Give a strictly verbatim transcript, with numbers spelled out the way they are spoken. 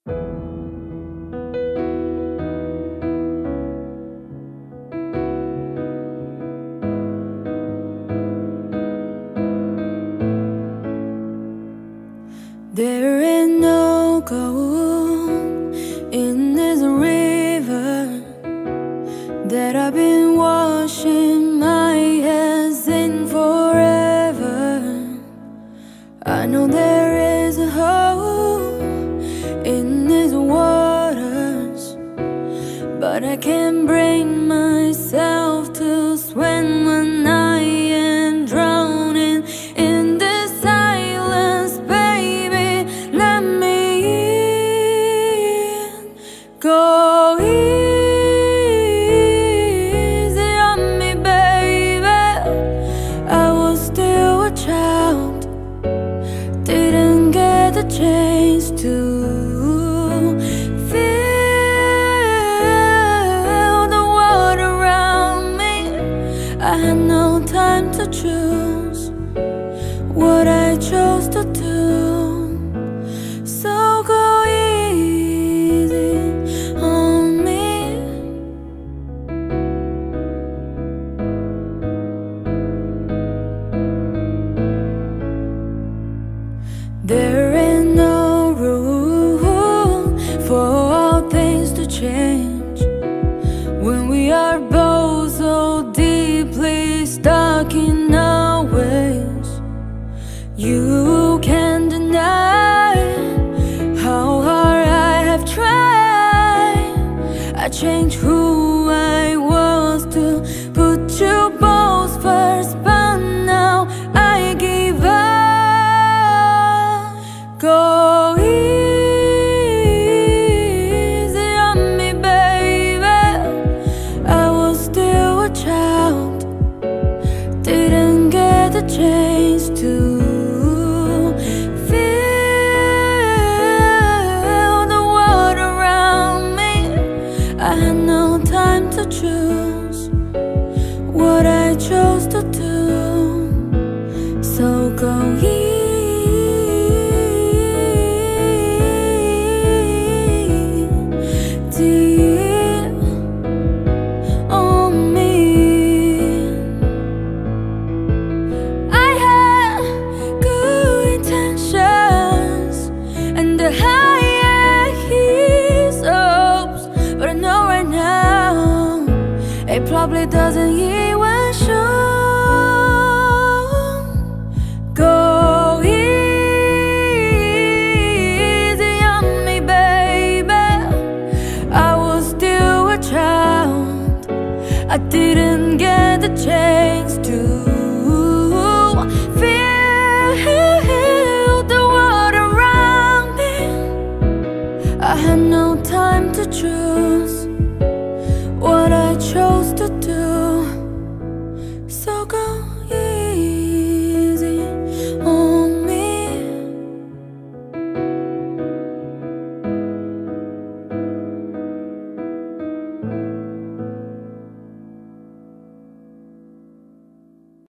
There is no gold in this river that I've been washing my hands in forever. I know there is a hole in these waters, but I can't bring myself to swim when I am drowning in this silence. Baby, let me in. Go easy on me, baby. I was still a child, didn't get the chance to I had no time to choose what I chose to do. So go easy on me. There is no rule for all things to change when we are both so deeply stuck in our ways. You can't deny how hard I have tried. I changed who I was to put you both first, but now I give up. Go easy on me, baby. I was still a child, didn't get the chance to feel the world around me. I had no time to choose what I chose to do. So go easy on me. The highest hopes, but I know right now it probably doesn't hear